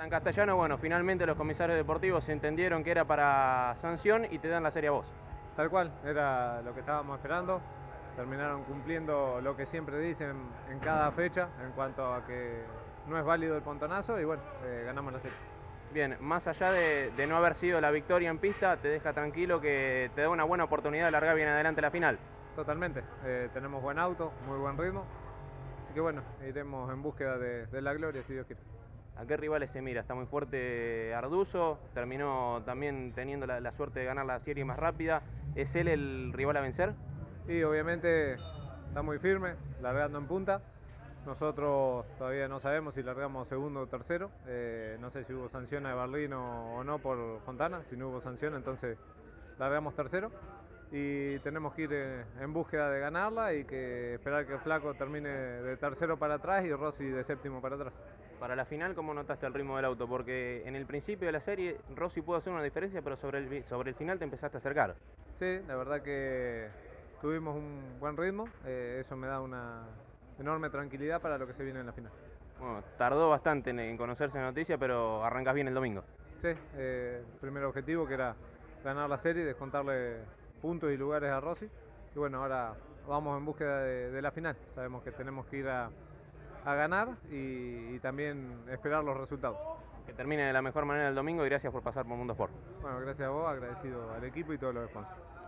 En Castellano, bueno, finalmente los comisarios deportivos entendieron que era para sanción y te dan la serie a vos. Tal cual, era lo que estábamos esperando. Terminaron cumpliendo lo que siempre dicen en cada fecha en cuanto a que no es válido el pontonazo y bueno, ganamos la serie. Bien, más allá de no haber sido la victoria en pista, te deja tranquilo que te da una buena oportunidad de largar bien adelante la final. Totalmente, tenemos buen auto, muy buen ritmo, así que bueno, iremos en búsqueda de la gloria si Dios quiere. ¿A qué rivales se mira? Está muy fuerte Arduzo, terminó también teniendo la suerte de ganar la serie más rápida. ¿Es él el rival a vencer? Y obviamente está muy firme, largando en punta. Nosotros todavía no sabemos si largamos segundo o tercero. No sé si hubo sanción a Berlín o no por Fontana. Si no hubo sanción, entonces largamos tercero. Y tenemos que ir en búsqueda de ganarla y esperar que el Flaco termine de tercero para atrás y Rossi de séptimo para atrás. Para la final, ¿cómo notaste el ritmo del auto? Porque en el principio de la serie Rossi pudo hacer una diferencia, pero sobre el final te empezaste a acercar. Sí, la verdad que tuvimos un buen ritmo. Eso me da una enorme tranquilidad para lo que se viene en la final. Bueno, tardó bastante en conocerse la noticia, pero arrancás bien el domingo. Sí, el primer objetivo que era ganar la serie, descontarle puntos y lugares a Rossi. Y bueno, ahora vamos en búsqueda de la final. Sabemos que tenemos que ir a ganar y también esperar los resultados. Que termine de la mejor manera el domingo y gracias por pasar por Mundo Sport. Bueno, gracias a vos, agradecido al equipo y todos los sponsors.